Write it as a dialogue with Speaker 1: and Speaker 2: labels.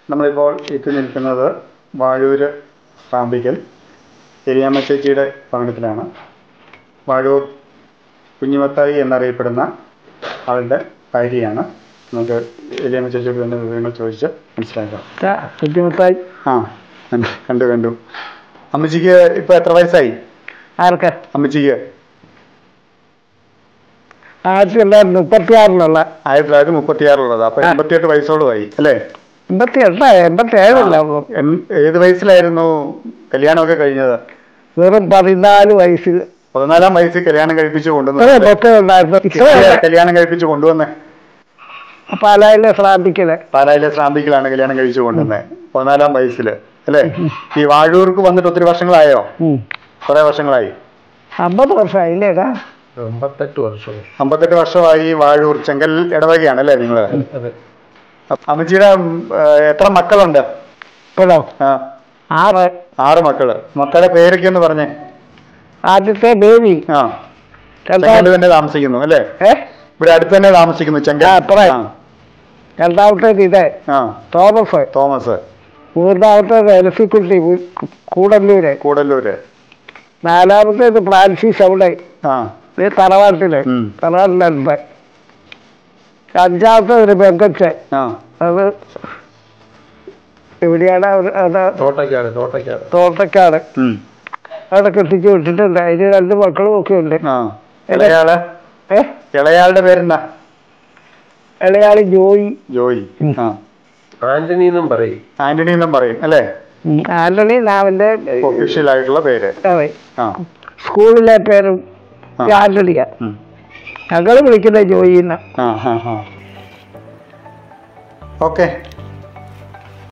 Speaker 1: നമ്മളിപ്പോൾ എത്തി നിൽക്കുന്നത് വാഴൂര് റാമ്പിക്കൽ എലിയാമ്മ ചേച്ചിയുടെ ഭവനത്തിലാണ്. വാഴൂർ കുഞ്ഞിമത്തായി എന്നറിയപ്പെടുന്ന ആളുടെ ഭാര്യയാണ്. നമുക്ക് എലിയാമ്മ ചേച്ചിയോട് തന്നെ വിവരങ്ങൾ ചോദിച്ച് മനസ്സിലാക്കാം.
Speaker 2: കുഞ്ഞിമത്തായി
Speaker 1: കണ്ടു. അമ്മച്ചിക്ക് ഇപ്പൊ എത്ര വയസ്സായി?
Speaker 2: ആർക്ക്?
Speaker 1: അമ്മച്ചിക്ക്
Speaker 2: 1936
Speaker 1: 1936 അപ്പൊ 88 വയസ്സോളമായി അല്ലേ?
Speaker 2: 87
Speaker 1: ഏത് വയസ്സിലായിരുന്നു കല്യാണമൊക്കെ കഴിഞ്ഞത്?
Speaker 2: വെറും 14 വയസ്സിൽ.
Speaker 1: 14-ാം വയസ്സിൽ കല്യാണം കഴിപ്പിച്ചു കൊണ്ടുവന്നേ? കല്യാണം കഴിപ്പിച്ചു കൊണ്ടുവന്നേ
Speaker 2: പാലായിലെ
Speaker 1: ശ്രാമ്പിക്കലാണ് കല്യാണം കഴിച്ചു കൊണ്ടുവന്നേ 14-ാം വയസ്സില് അല്ലേ? ഈ വാഴൂർക്ക് വന്നിട്ട് ഒത്തിരി വർഷങ്ങളായോ? കുറെ വർഷങ്ങളായി.
Speaker 2: 50 വർഷമായില്ലേ?
Speaker 1: 58 വർഷമായി. വാഴൂർ ചെങ്കൽ ഇടവകയാണ് അല്ലേ നിങ്ങള്? അമ്മച്ചിയുടെ എത്ര മക്കളുണ്ട്? 6 മക്കള്. മക്കളുടെ പേരൊക്കെ ഒന്ന് പറഞ്ഞേ.
Speaker 2: ആദ്യത്തെ ബേബി
Speaker 1: തന്നെ താമസിക്കുന്നു അല്ലേ? ഇവിടെ അടുത്ത് തന്നെ താമസിക്കുന്നു ചെങ്കൽ.
Speaker 2: രണ്ടാമത്തേത് ഇത് തോമസ്. മൂന്നാമത്തേത് എലസിക്കുട്ടി കൂടല്ലൂര്. നാലാമത്തേത് ഫ്രാൻസിസ് അവിടെ തറവാട്ടിലുണ്ട്. അഞ്ചാമത്തെ ഒരു പെങ്കച്ച്. അത് എവിടെയാണ്? തോട്ടക്കാട്. അവിടെ കെട്ടിച്ചു വിട്ടിട്ടുണ്ട്. അതിന് 2 മക്കളും ഒക്കെ ഉണ്ട്.
Speaker 1: ഇളയാളുടെ പേരെന്താ?
Speaker 2: ഇളയാള് ജോയി.
Speaker 1: ആന്റണി എന്നും പറയും അല്ലേ?
Speaker 2: ആന്റണി നാവിന്റെ
Speaker 1: ഒഫീഷ്യൽ ആയിട്ടുള്ള പേര്.
Speaker 2: സ്കൂളിലെ പേരും ആന്റണിയാ. ഞങ്ങള് വിളിക്കുന്ന ജോയിന്ന്.
Speaker 1: ഓക്കെ.